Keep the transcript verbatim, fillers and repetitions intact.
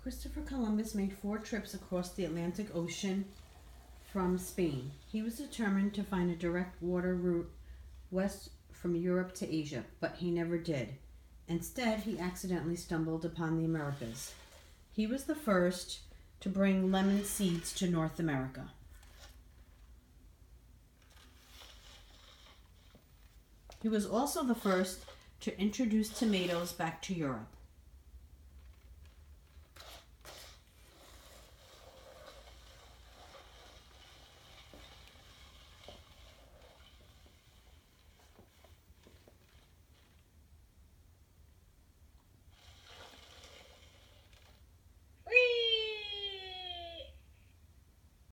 Christopher Columbus made four trips across the Atlantic Ocean from Spain. He was determined to find a direct water route west from Europe to Asia, but he never did. Instead, he accidentally stumbled upon the Americas. He was the first to bring lemon seeds to North America. He was also the first to introduce tomatoes back to Europe.